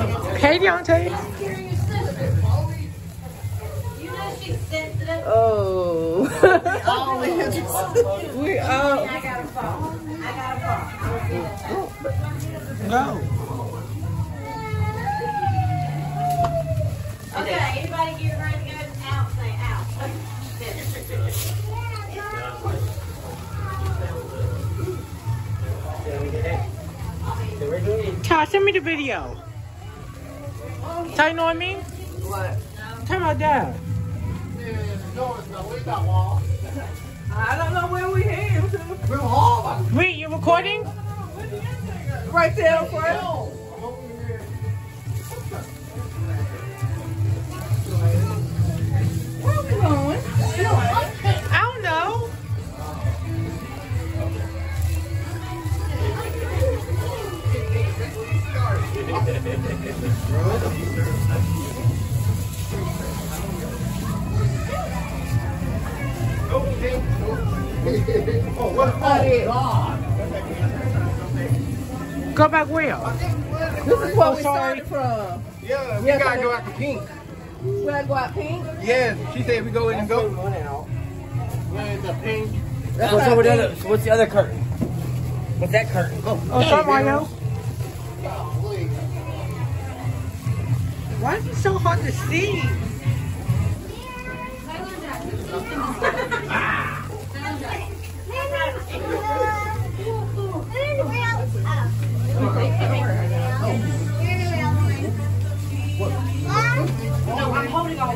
Hey, Deontay. Oh. We all. I got a phone. Go. Okay, anybody get ready to go out? Say out. Ty, send me the video. Ty, you know what I mean? What? Talk about that. I don't know where we heading to. Wait, you recording? Right there in front. Where are we going? I don't know. Go back where? This is where we sorry. started from. Yeah, we gotta go out to Pink. We gotta go out Pink. Yeah, she said we go in and go. Yeah, the Pink. That's What's not over the Pink. other? So what's the other curtain? What's that curtain? Oh, sorry, Mario. Why is it so hard to see? No, I'm holding on.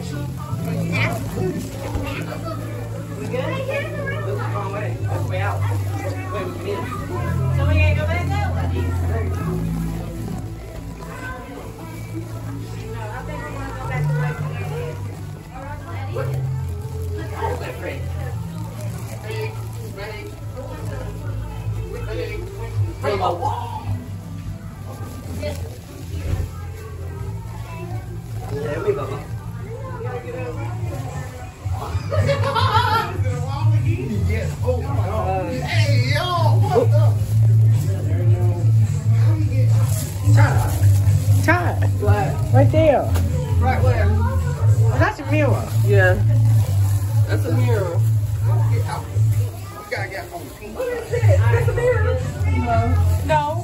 We good? Wrong way. That's the way out. Wait, we can in. So we gotta go back that way. No, I think we're gonna go back the way we did. All right, Bring my wall. There we go. Hey, yo, what the? Ty, What? right there. Right where? Oh, that's a mirror. Yeah. That's a mirror. We gotta get on Pink. What is it? That's a mirror. No. No.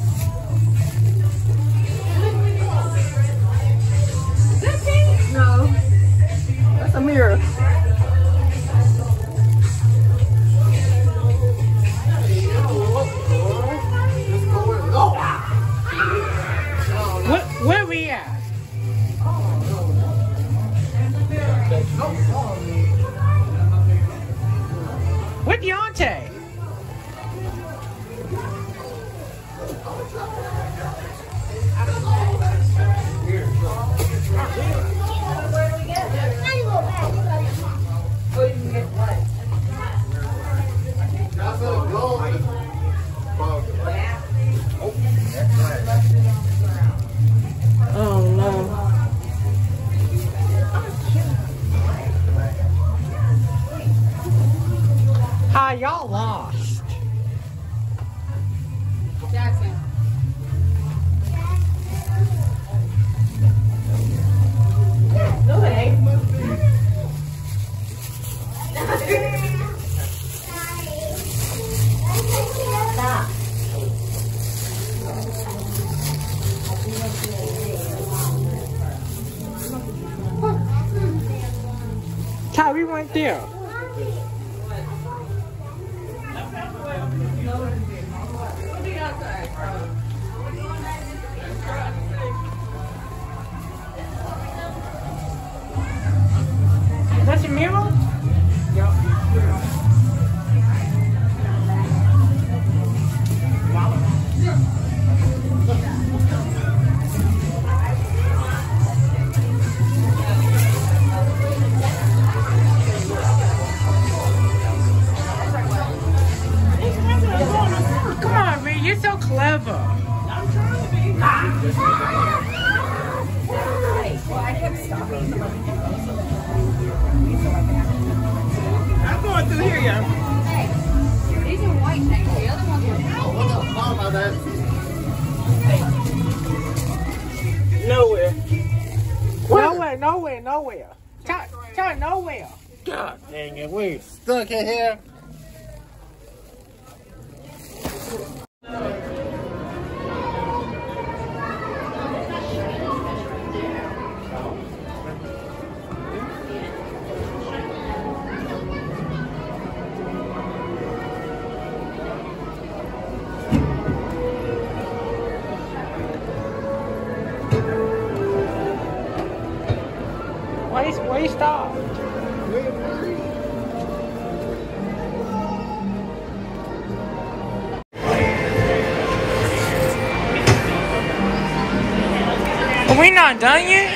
Is that pink? No. That's a mirror. Where we at? With Deontay. Oh no. Hi, y'all lost. Jackson. No, it ain't. Stop. Ty, we went there. That's a mirror? Come on, Reed, you're so clever. I'm going through here, y'all. These are white things. The other ones are What the fuck about that? Nowhere. nowhere. Ty, nowhere. God dang it, we stuck in here. Why you stop? Are we not done yet?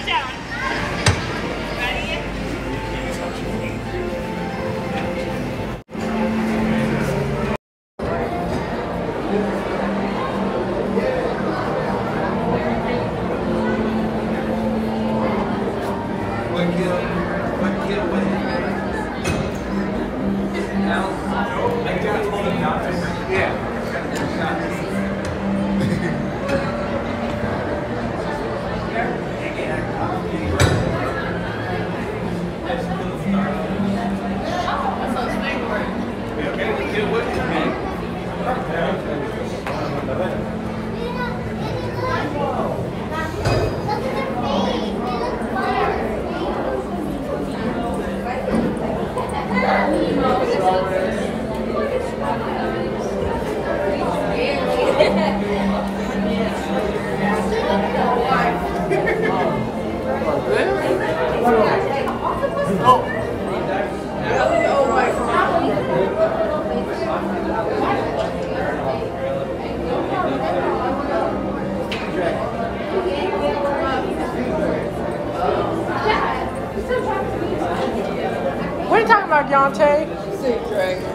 What are you talking about, Deontay? Sea dragon.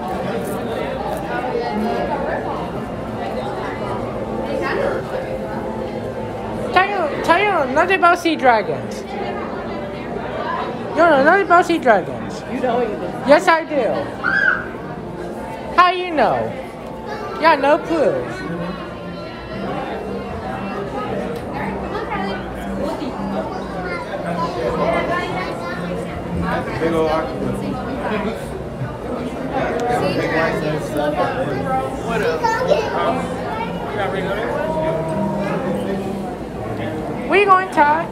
Tell you nothing about sea dragons. You don't know nothing about sea dragons. You know you do. Yes, I do. How you know? You got no clue. Big old octopus. Big white stuff. What up? Where you going, Ty?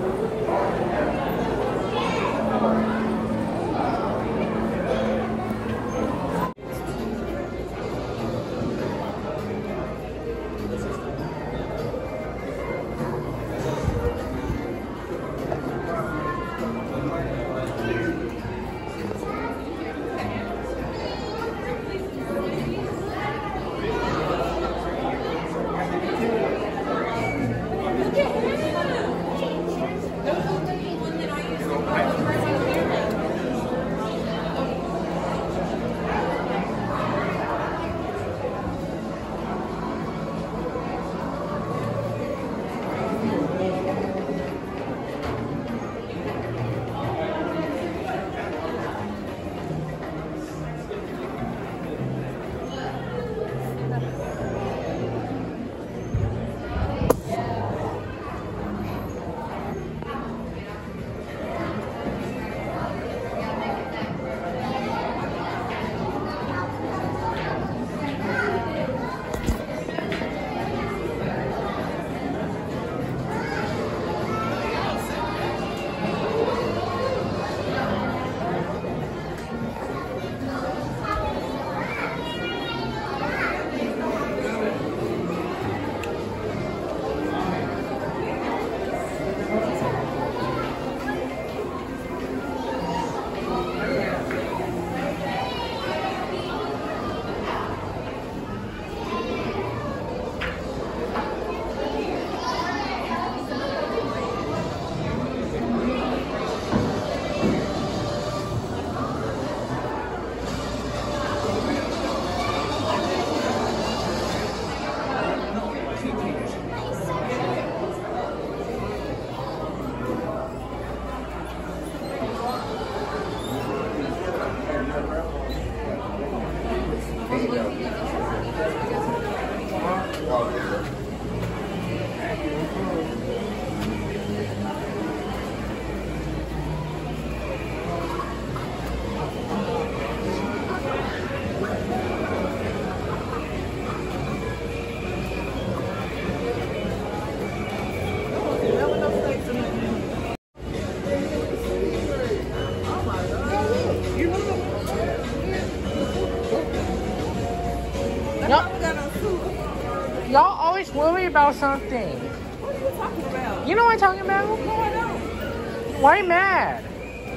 you about something. What are you talking about? You know what I'm talking about? No, I don't. Why are you mad?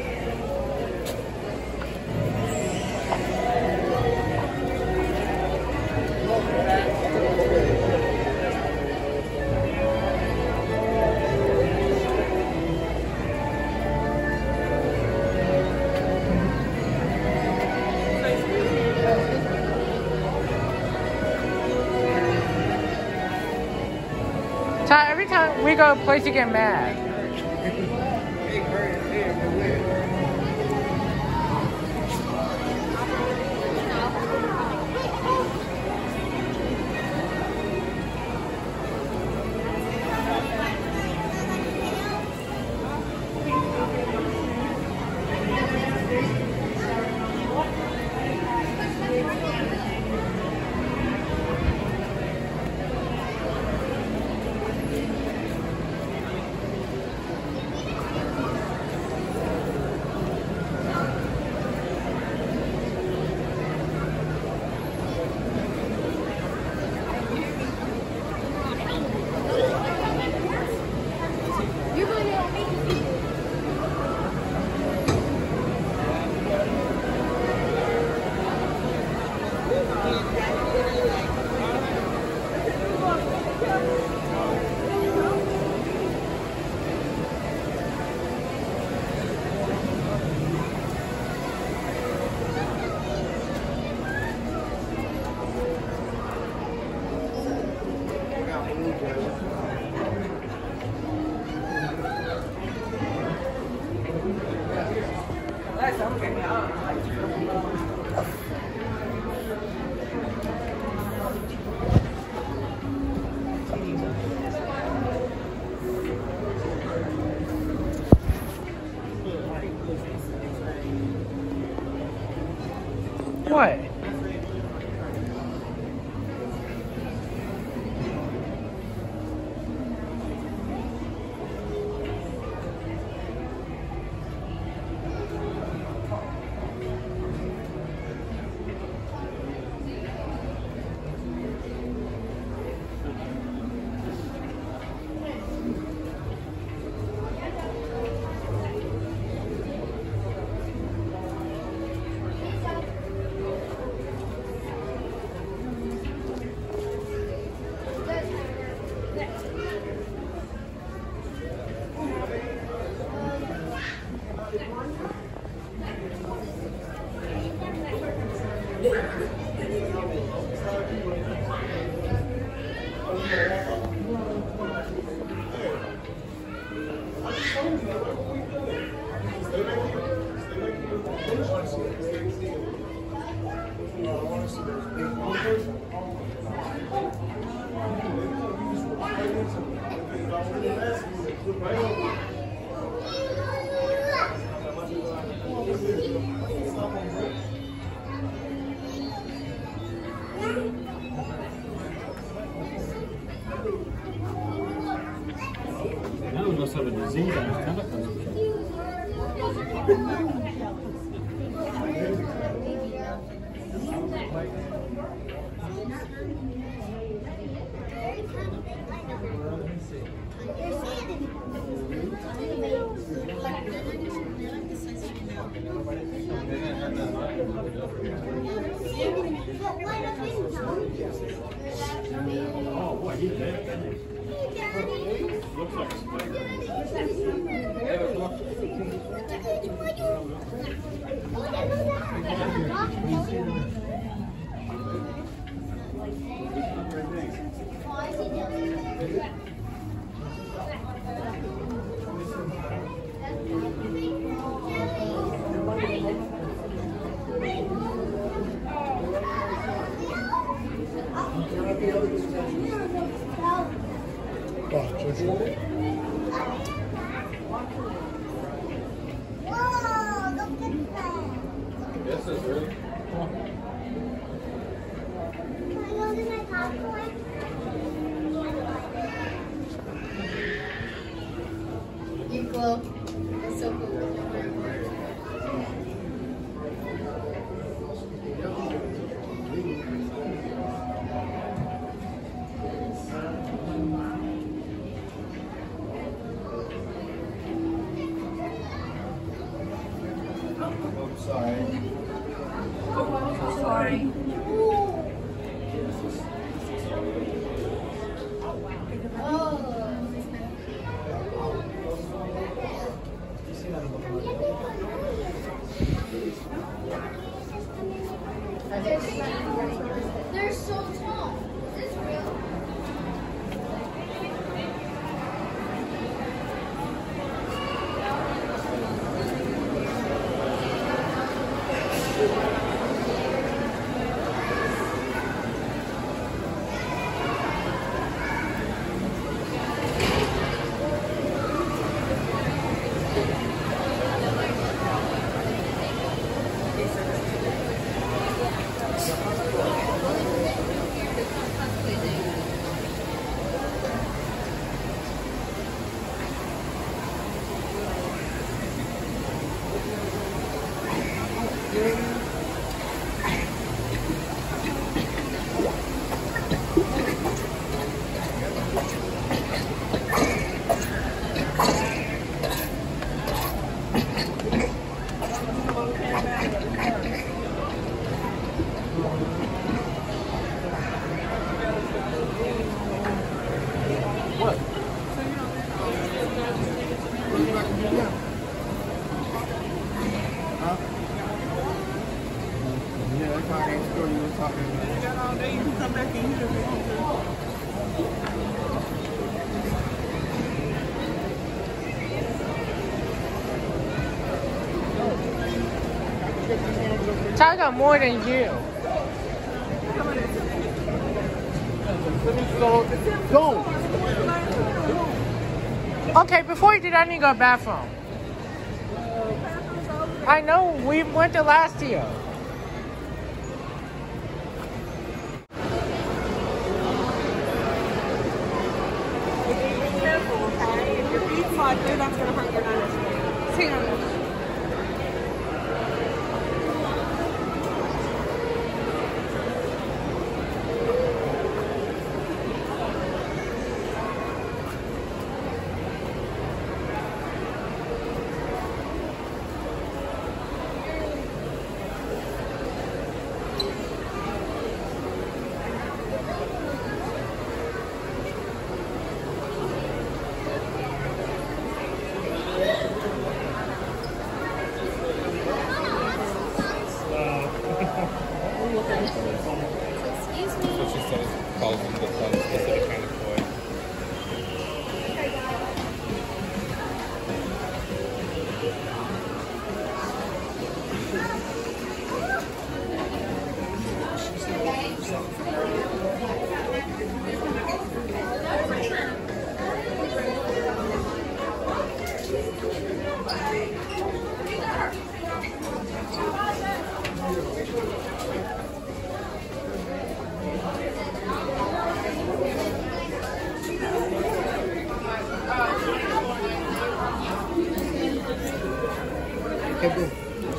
Ty, every time we go to a place, you get mad. What? Now we must have a disease on his telephone. Oh boy, he's dead. Looks like This is really cool. Can I go to my popcorn? Equal. That's so cool. Sorry. Sorry. They're so tall. Is this real? Yeah, that's why I sure you were talking about. You got all day, you can come back in here if you want I got more than you. Go! Okay, before you did, I need to go to the bathroom. I know, we went to last year. Be careful, okay? If your feet slide through, that's going to hurt your nose. Hang on. What she says calls them the fun specific kind of toy. Okay, go.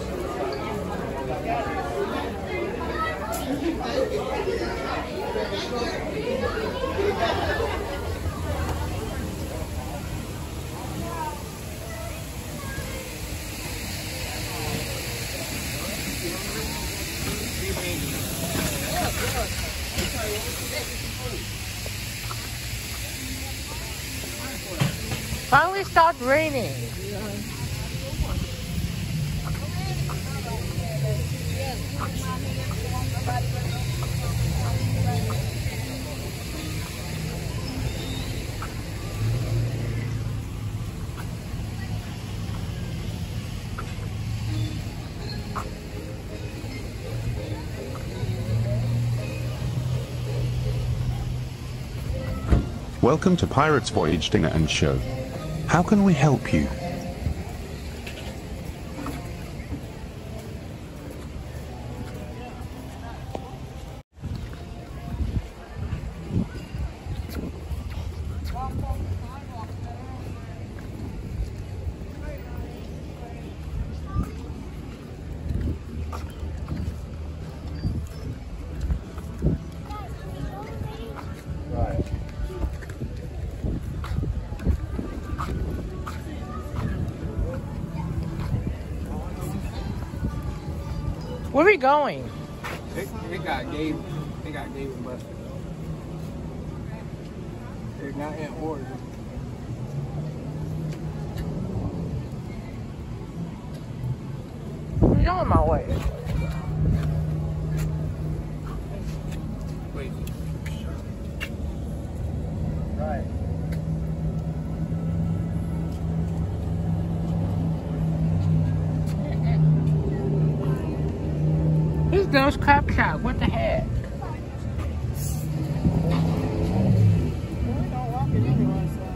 Finally stopped raining. Welcome to Pirates Voyage Dinner and Show. How can we help you? Right. Where are we going? They got Gabe and Buster. They're not in order. You're on my way. Wait. Right. This girl's crap shop. What the heck? We don't walk it anyway, so.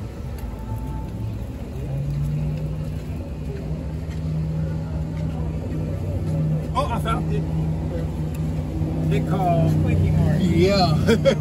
Oh, I found it. They call Quickie Mart. Yeah. It's been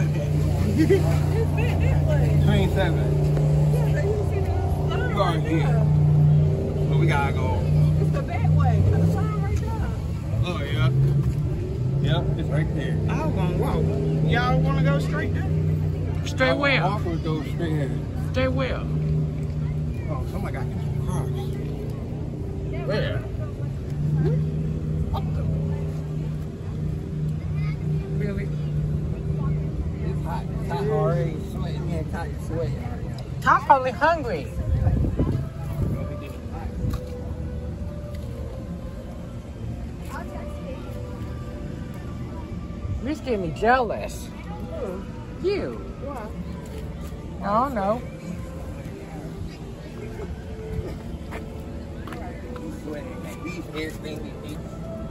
that way. 27. Yeah, they used to see the sign You are right here. there. But we gotta go. It's the back way. The sign right there. Oh, yeah. Yep, it's right there. I was gonna walk. Y'all wanna go straight there? Stay where? Walk or go straight ahead. Stay where? Oh, somebody got to get some cars. Where? Really? It's hot. It's hot already. Sweating. Yeah, it's hot. You're sweating. Tom's probably hungry. You're just getting me jealous. You. Why? I don't know. Sweating. That beef everything we eat.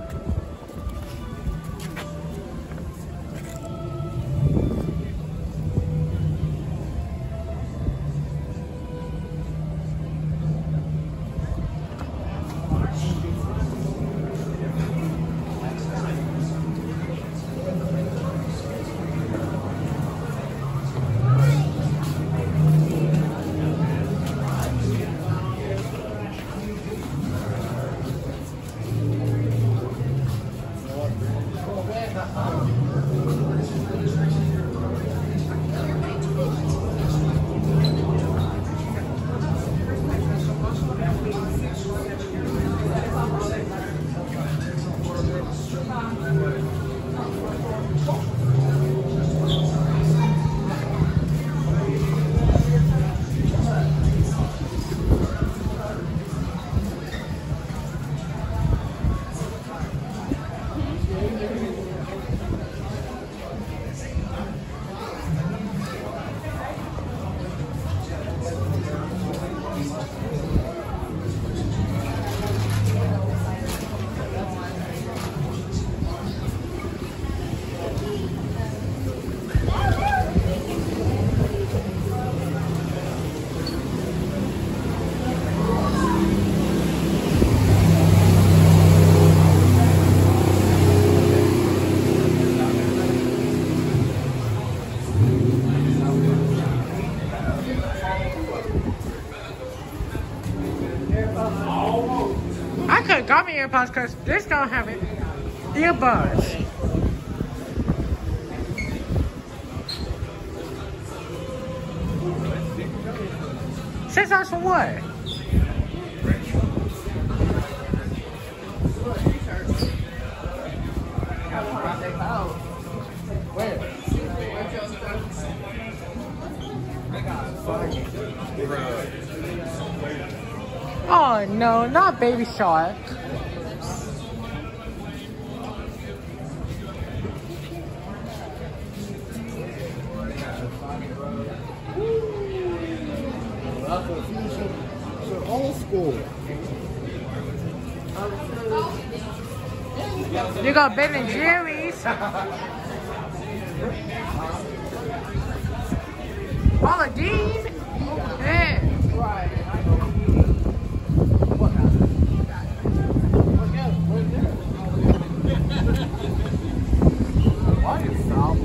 I could have got me AirPods because this don't have it. Earbuds. $6 for what? Oh no, not Baby Shark. So old school. You got Ben and Jerry's. Paula Dean. Yeah. Why is stop?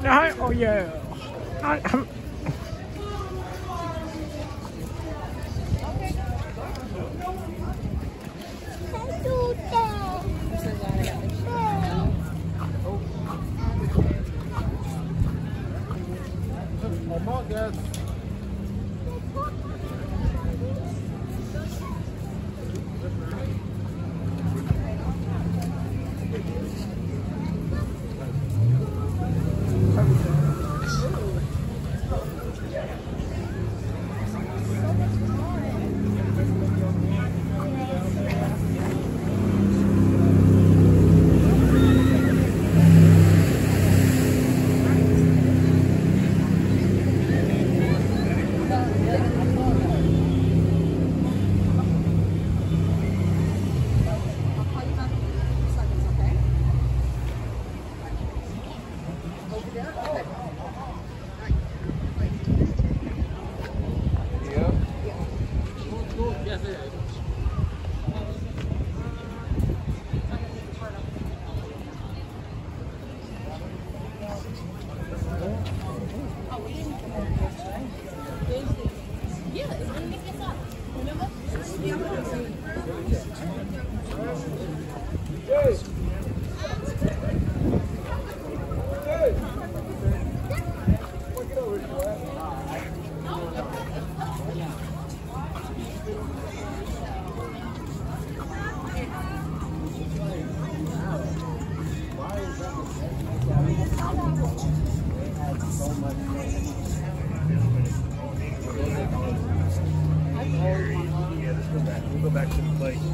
Oh yeah. Oh my God. We'll go back to the place.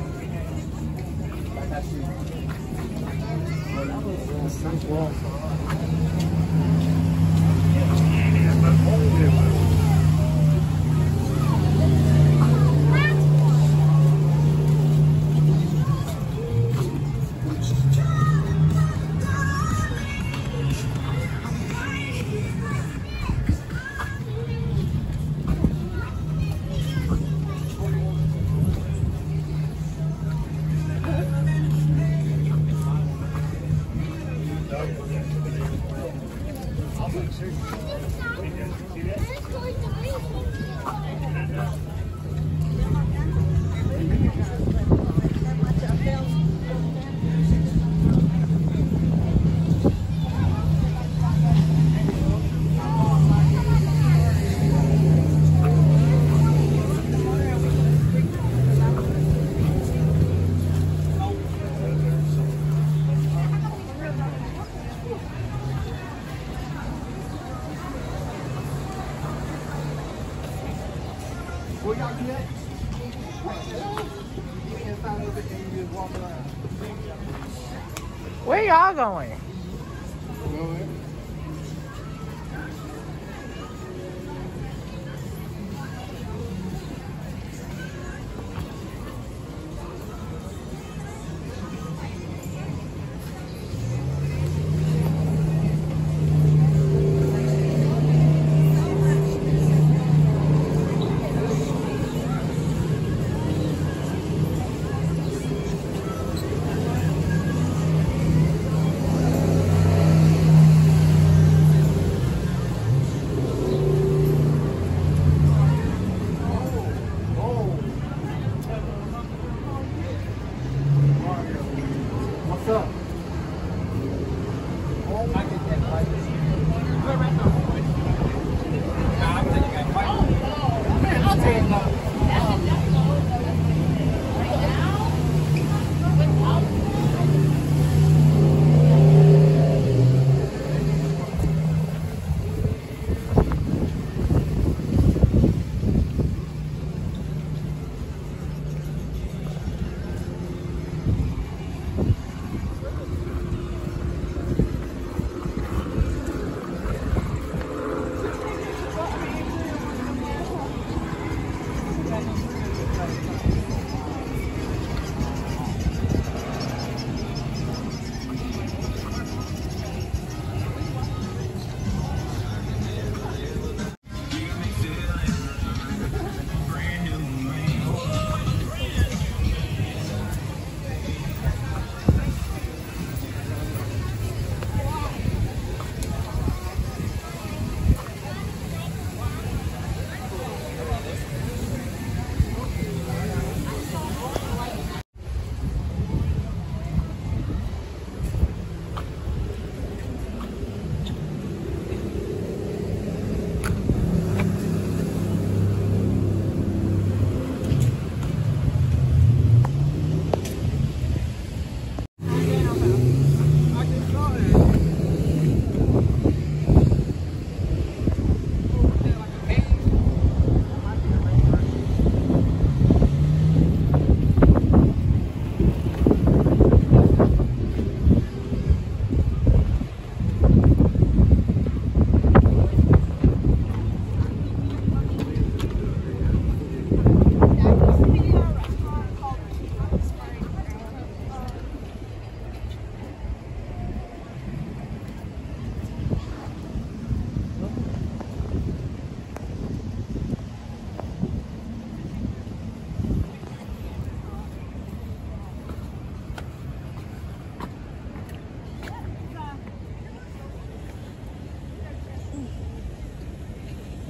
Where y'all going?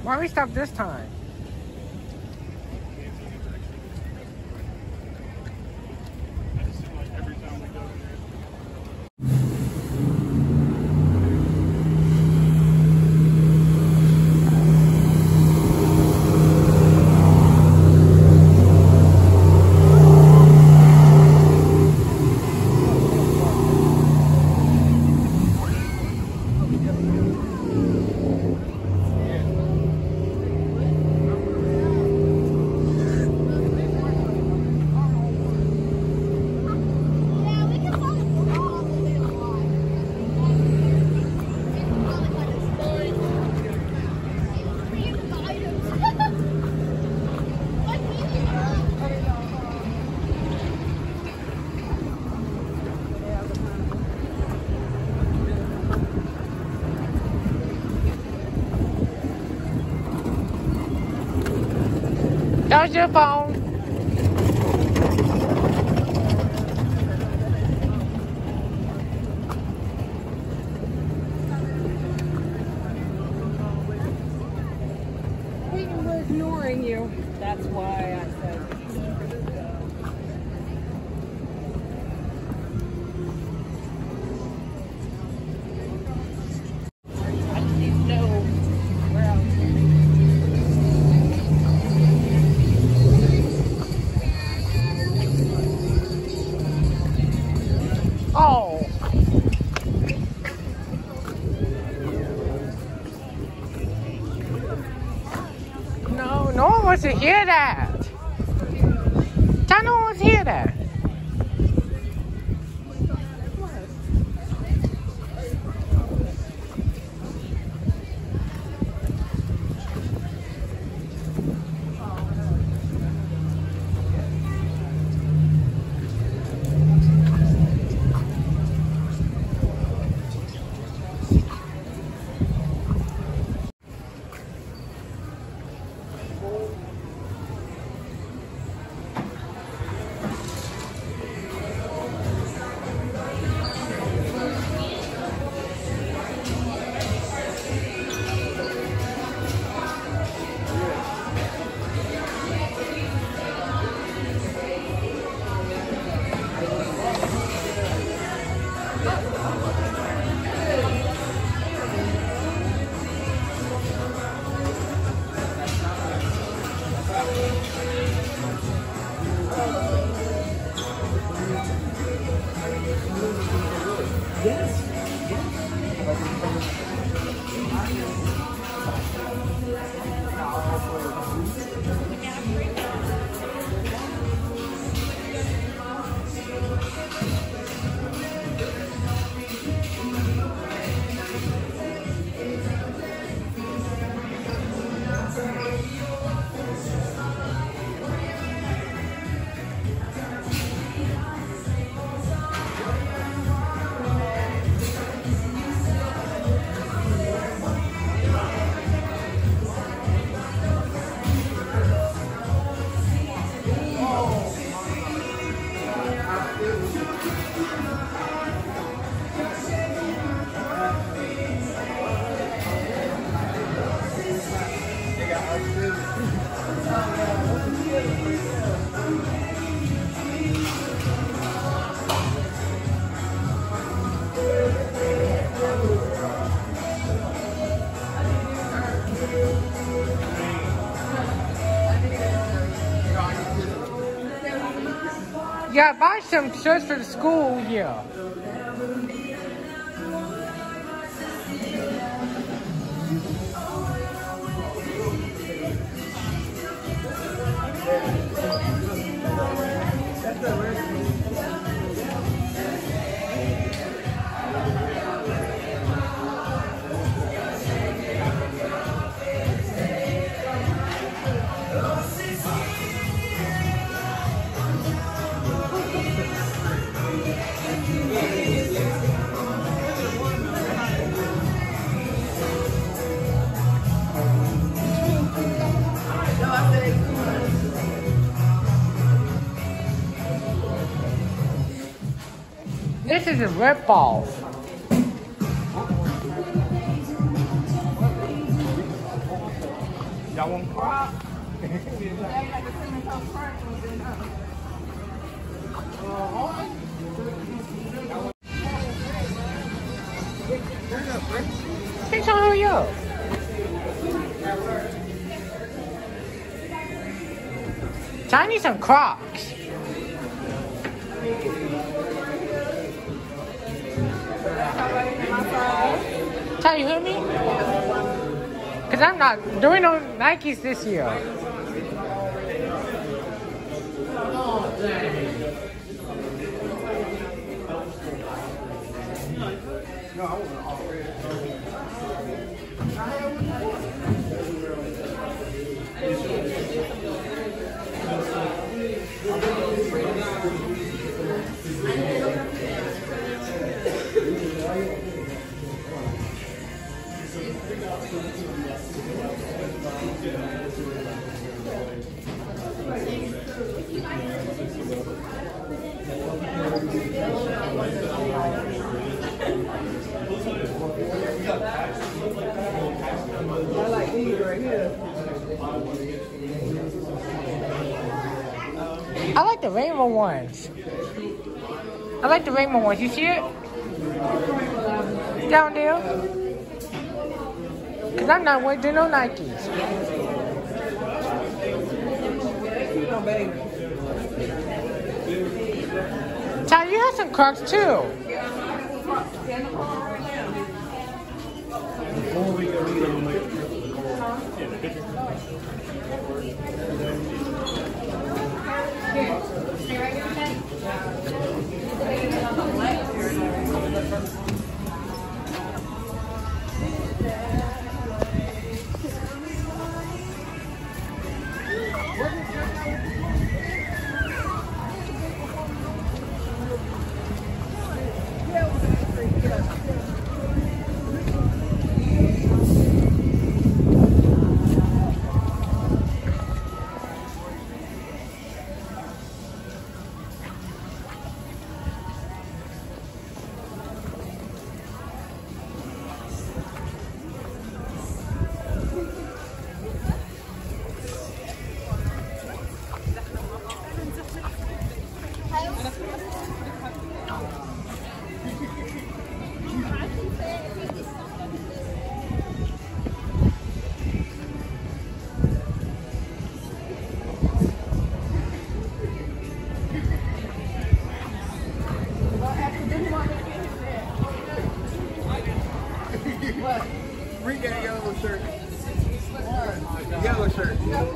Why we stop this time? That was your phone. We were ignoring you. That's why I said. I just need to know where else. Oh. No one wants to hear that. No one wants to hear that. Yeah, buy some shirts for the school here. This is a ripoff. Y'all want Crocs? Hey, so hurry up. So I need some Crocs. Ty, you hear me? Cause I'm not doing no Nikes this year. I like these right here. I like the rainbow ones. I like the rainbow ones. You see it? Down there? Cause I'm not wearing no Nikes. Ty, you have some Crocs too. Reed got a yellow shirt. Yellow shirt.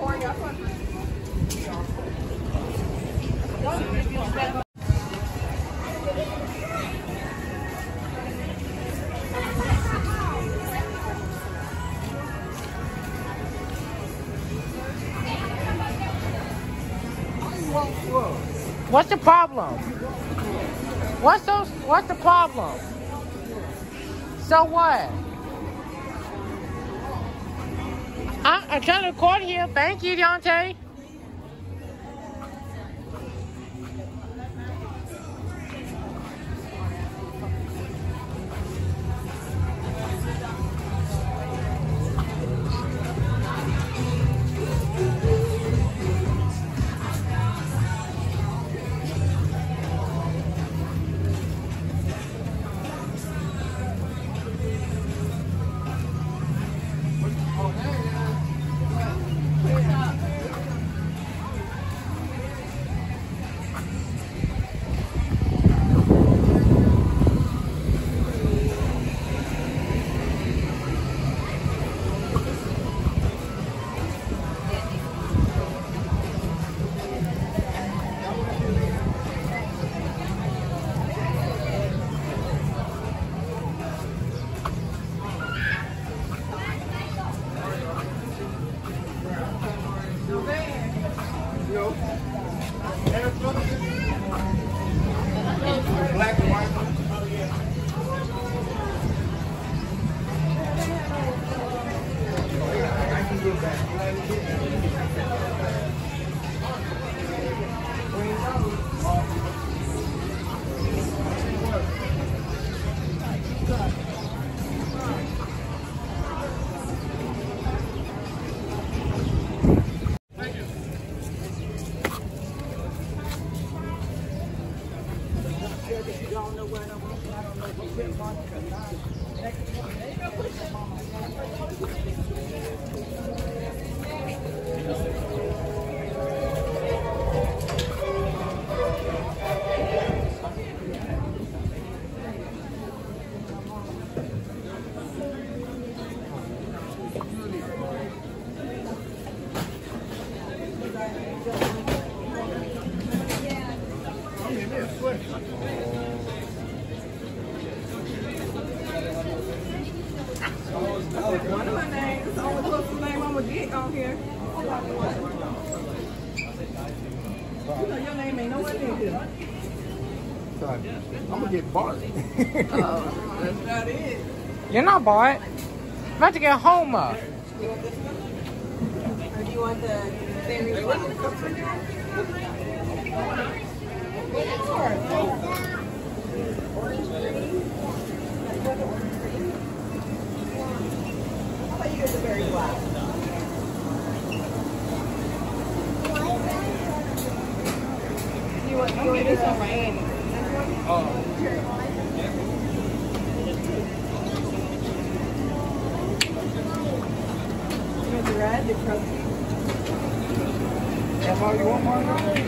What's the problem? What's the problem? So what? I'm trying to record here. Thank you, Deontay. Black and white. One of my names. It's the only closest name I'm gonna get on here. You know your name ain't nowhere near here. Son, I'm gonna get Bart. Oh, that's not it. You're not Bart. I'm about to get Homer. You want this one? Or do you want the very How about you get the very black? You want this one for Annie? You want the red, the crusty? That's all you want, Mark?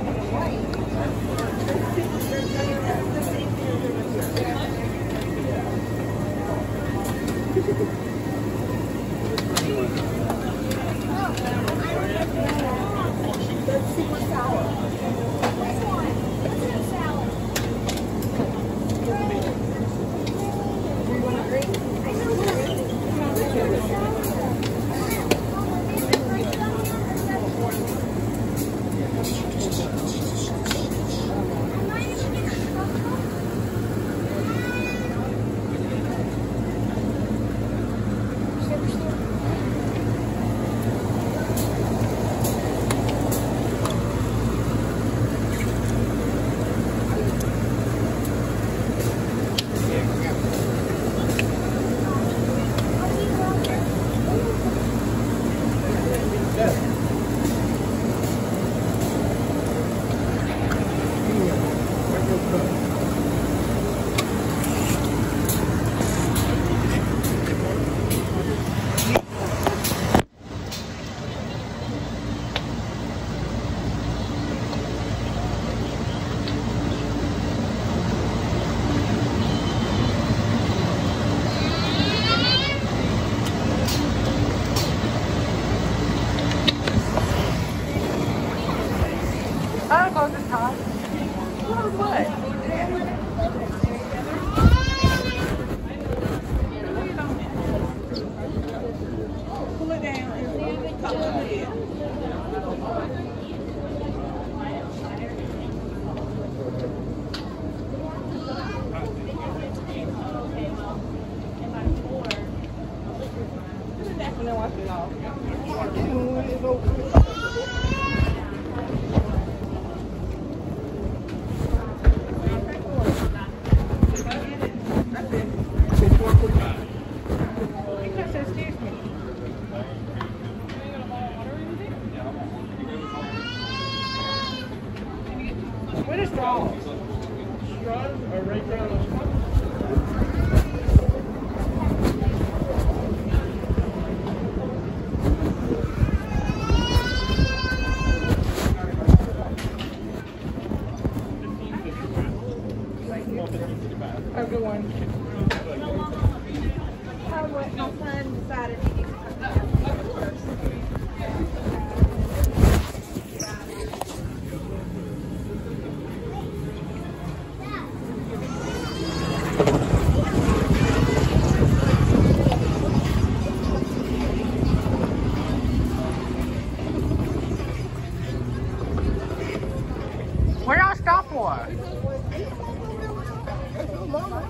I'll go this time. What? Pull it down and cover the lid. And then wash it off. What is straws? Straws are right there on the spot. Have a good one. My son decided he needs to come back. Where y'all stop for?